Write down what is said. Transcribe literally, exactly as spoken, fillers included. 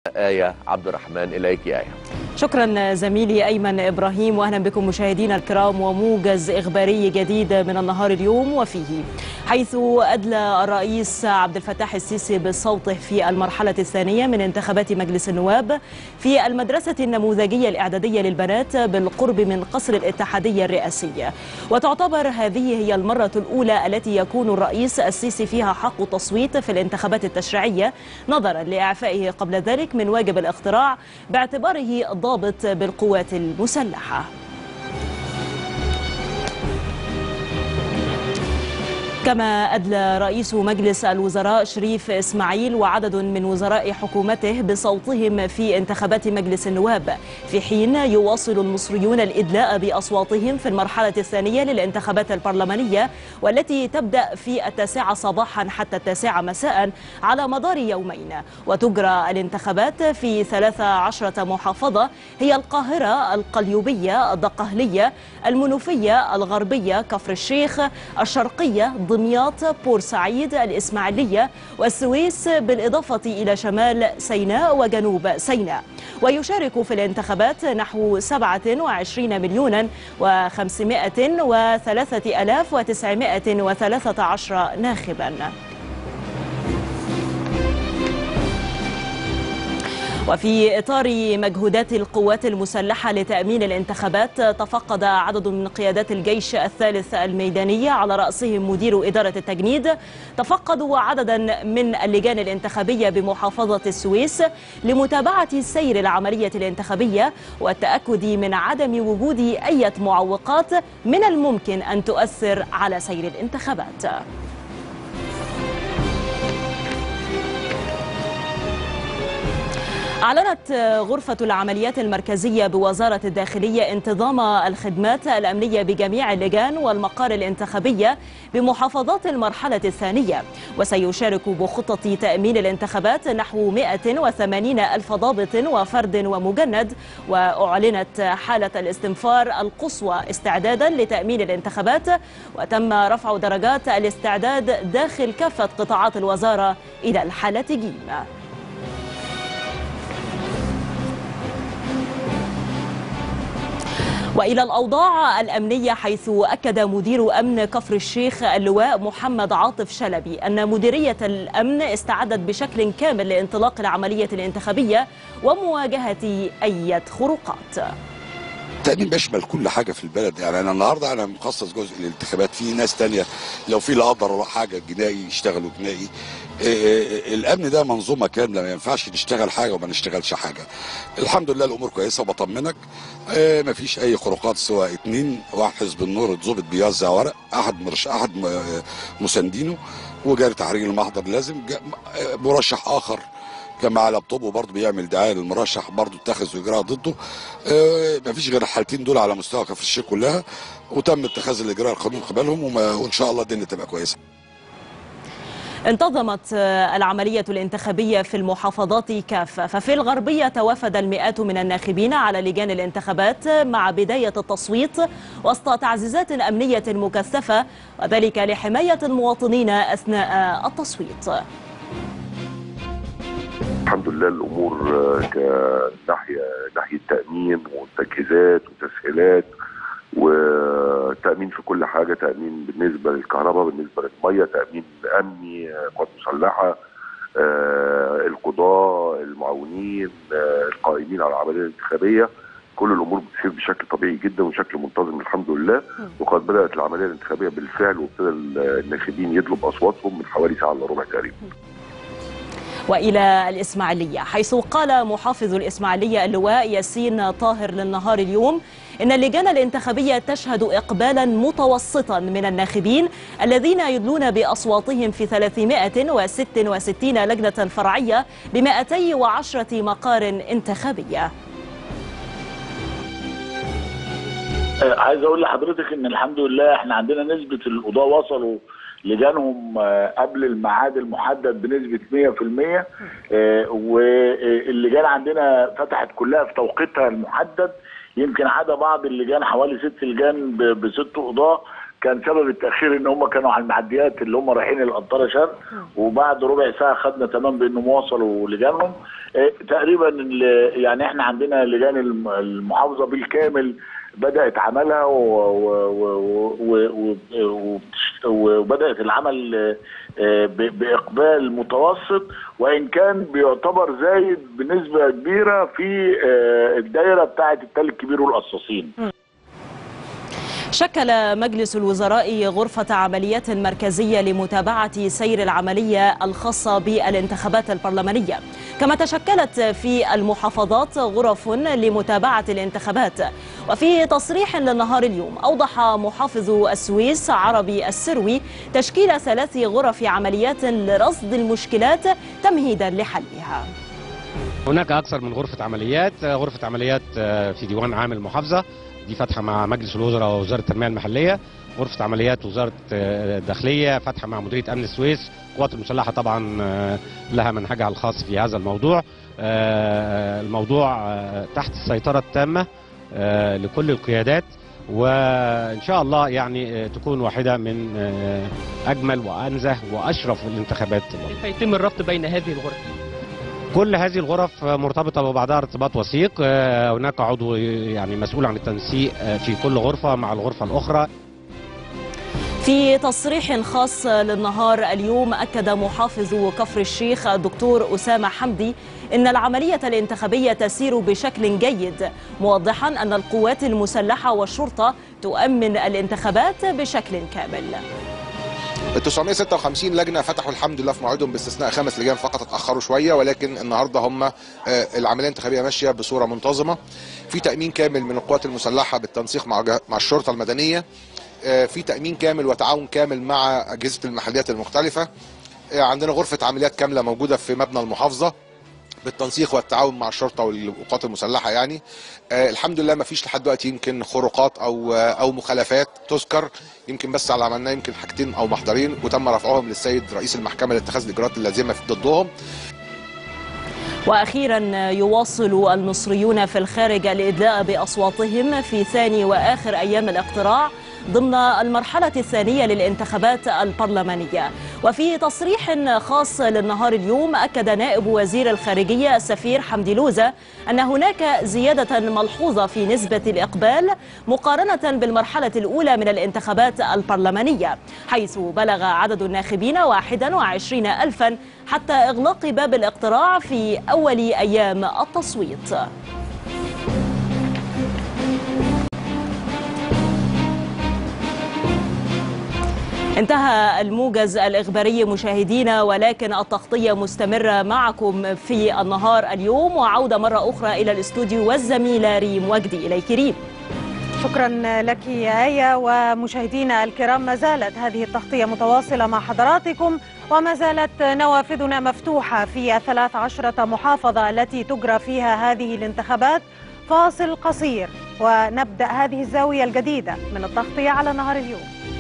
آية عبد الرحمن. إليك يا آية. شكرا زميلي أيمن إبراهيم، وأهلا بكم مشاهدينا الكرام وموجز إخباري جديد من النهار اليوم، وفيه حيث أدلى الرئيس عبد الفتاح السيسي بصوته في المرحلة الثانية من انتخابات مجلس النواب في المدرسة النموذجية الإعدادية للبنات بالقرب من قصر الاتحادية الرئاسية، وتعتبر هذه هي المرة الأولى التي يكون الرئيس السيسي فيها حق التصويت في الانتخابات التشريعية، نظرا لإعفائه قبل ذلك من واجب الاقتراع باعتباره ضابط بالقوات المسلحة. كما أدلى رئيس مجلس الوزراء شريف إسماعيل وعدد من وزراء حكومته بصوتهم في انتخابات مجلس النواب، في حين يواصل المصريون الإدلاء بأصواتهم في المرحلة الثانية للانتخابات البرلمانية، والتي تبدأ في التاسعة صباحا حتى التاسعة مساء على مدار يومين. وتجرى الانتخابات في ثلاث عشرة محافظة هي القاهرة، القليوبية، الدقهلية، المنوفية، الغربية، كفر الشيخ، الشرقية، دمياط، بورسعيد، الإسماعيلية والسويس، بالإضافة إلى شمال سيناء وجنوب سيناء. ويشارك في الانتخابات نحو سبعة وعشرين مليون وخمسمائة وثلاثة آلاف وتسعمائة وثلاثة عشر ناخبا. وفي إطار مجهودات القوات المسلحة لتأمين الانتخابات، تفقد عدد من قيادات الجيش الثالث الميداني على رأسهم مدير إدارة التجنيد، تفقدوا عددا من اللجان الانتخابية بمحافظة السويس لمتابعة سير العملية الانتخابية والتأكد من عدم وجود أي معوقات من الممكن أن تؤثر على سير الانتخابات. أعلنت غرفة العمليات المركزية بوزارة الداخلية انتظام الخدمات الأمنية بجميع اللجان والمقار الانتخابية بمحافظات المرحلة الثانية، وسيشارك بخطة تأمين الانتخابات نحو مائة وثمانين ألف ضابط وفرد ومجند. وأعلنت حالة الاستنفار القصوى استعدادا لتأمين الانتخابات، وتم رفع درجات الاستعداد داخل كافة قطاعات الوزارة إلى الحالة جيم. وإلى الأوضاع الأمنية، حيث أكد مدير أمن كفر الشيخ اللواء محمد عاطف شلبي أن مديرية الأمن استعدت بشكل كامل لانطلاق العملية الانتخابية ومواجهة أي خروقات. التأمين بيشمل كل حاجة في البلد، يعني أنا النهاردة أنا مخصص جزء للانتخابات، في ناس تانية لو في لا قدر الله حاجة جنائي يشتغلوا جنائي. الأمن ده منظومة كاملة، ما ينفعش نشتغل حاجة وما نشتغلش حاجة. الحمد لله الأمور كويسة، وبطمنك ما فيش أي خروقات سواء اتنين. واحد حزب النور اتظبط بيوزع ورق، أحد مرش أحد مساندينه وجاري تحرير المحضر لازم. مرشح آخر كان مع لابتوبه برضه بيعمل دعايه للمرشح، برضه اتخذ اجراء ضده. آه مفيش غير الحالتين دول على مستوى كفر الشيخ كلها، وتم اتخاذ الاجراء القانوني قبلهم، وان شاء الله الدنيا تبقى كويسه. انتظمت العملية الانتخابية في المحافظات كافة، ففي الغربية توافد المئات من الناخبين على لجان الانتخابات مع بداية التصويت وسط تعزيزات أمنية مكثفة، وذلك لحماية المواطنين أثناء التصويت. الحمد لله الامور كناحيه ناحيه تامين وتجهيزات وتسهيلات وتامين في كل حاجه، تامين بالنسبه للكهرباء، بالنسبه للميه، تامين امني، قوات مسلحه، القضاء، المعاونين، القائمين على العمليه الانتخابيه. كل الامور بتسير بشكل طبيعي جدا وشكل منتظم الحمد لله. وقد بدات العمليه الانتخابيه بالفعل، وابتدى الناخبين يدلوا باصواتهم من حوالي ساعه الا ربع تقريبا. وإلى الإسماعيلية، حيث قال محافظ الإسماعيلية اللواء ياسين طاهر للنهار اليوم إن اللجان الانتخابية تشهد إقبالا متوسطا من الناخبين الذين يدلون بأصواتهم في ثلاثمائة وستة وستين لجنة فرعية بمائتين وعشرة مقار انتخابية. عايز أقول لحضرتك إن الحمد لله إحنا عندنا نسبة القضاة وصلوا لجانهم قبل الميعاد المحدد بنسبه مئة في المئة، واللجان عندنا فتحت كلها في توقيتها المحدد. يمكن عدا بعض اللجان حوالي ست لجان بست قضاه كان سبب التاخير ان هم كانوا على المعديات اللي هم رايحين القنطره شرق، وبعد ربع ساعه خدنا تمام بانهم وصلوا لجانهم. اه تقريبا يعني احنا عندنا لجان المحافظه بالكامل بدات عملها وبدات العمل باقبال متوسط، وان كان بيعتبر زايد بنسبه كبيره في الدايره بتاعه التل الكبير والقصاصين. شكل مجلس الوزراء غرفة عمليات مركزية لمتابعة سير العملية الخاصة بالانتخابات البرلمانية، كما تشكلت في المحافظات غرف لمتابعة الانتخابات. وفي تصريح للنهار اليوم أوضح محافظ السويس عربي السروي تشكيل ثلاث غرف عمليات لرصد المشكلات تمهيدا لحلها. هناك أكثر من غرفة عمليات، غرفة عمليات في ديوان عام المحافظة دي فاتحه مع مجلس الوزراء ووزاره التنميه المحليه، غرفه عمليات وزاره الداخليه فاتحه مع مديريه امن السويس، القوات المسلحه طبعا لها منهجها الخاص في هذا الموضوع. الموضوع تحت السيطره التامه لكل القيادات، وان شاء الله يعني تكون واحده من اجمل وانزه واشرف الانتخابات. كيف يتم الربط بين هذه الغرف؟ كل هذه الغرف مرتبطة ببعضها ارتباط وثيق، هناك عضو يعني مسؤول عن التنسيق في كل غرفة مع الغرفة الأخرى. في تصريح خاص للنهار اليوم أكد محافظ كفر الشيخ الدكتور أسامة حمدي إن العملية الانتخابية تسير بشكل جيد، موضحا أن القوات المسلحة والشرطة تؤمن الانتخابات بشكل كامل. تسعمائة وستة وخمسين لجنه فتحوا الحمد لله في موعدهم باستثناء خمس لجان فقط اتاخروا شويه، ولكن النهارده هم العمليه الانتخابيه ماشيه بصوره منتظمه، في تامين كامل من القوات المسلحه بالتنسيق مع مع الشرطه المدنيه، في تامين كامل وتعاون كامل مع اجهزه المحليات المختلفه. عندنا غرفه عمليات كامله موجوده في مبنى المحافظه بالتنسيق والتعاون مع الشرطه والقوات المسلحه. يعني آه الحمد لله ما فيش لحد دلوقتي يمكن خروقات او آه او مخالفات تذكر، يمكن بس على عملنا يمكن حاجتين او محضرين وتم رفعهم للسيد رئيس المحكمه لاتخاذ الاجراءات اللازمه ضدهم. وأخيرا يواصل المصريون في الخارج الإدلاء بأصواتهم في ثاني وآخر أيام الاقتراع ضمن المرحلة الثانية للانتخابات البرلمانية. وفي تصريح خاص للنهار اليوم أكد نائب وزير الخارجية السفير حمدي لوزة أن هناك زيادة ملحوظة في نسبة الإقبال مقارنة بالمرحلة الأولى من الانتخابات البرلمانية، حيث بلغ عدد الناخبين واحد وعشرين ألفا حتى إغلاق باب الاقتراع في أول أيام التصويت. انتهى الموجز الإخباري مشاهدينا، ولكن التغطية مستمرة معكم في النهار اليوم، وعودة مرة أخرى إلى الاستوديو والزميلة ريم وجدي. إليك ريم. شكرا لك يا آية. ومشاهدينا الكرام، ما زالت هذه التغطية متواصلة مع حضراتكم، وما زالت نوافذنا مفتوحة في الثلاث عشرة محافظة التي تجرى فيها هذه الانتخابات. فاصل قصير ونبدأ هذه الزاوية الجديدة من التغطية على نهار اليوم.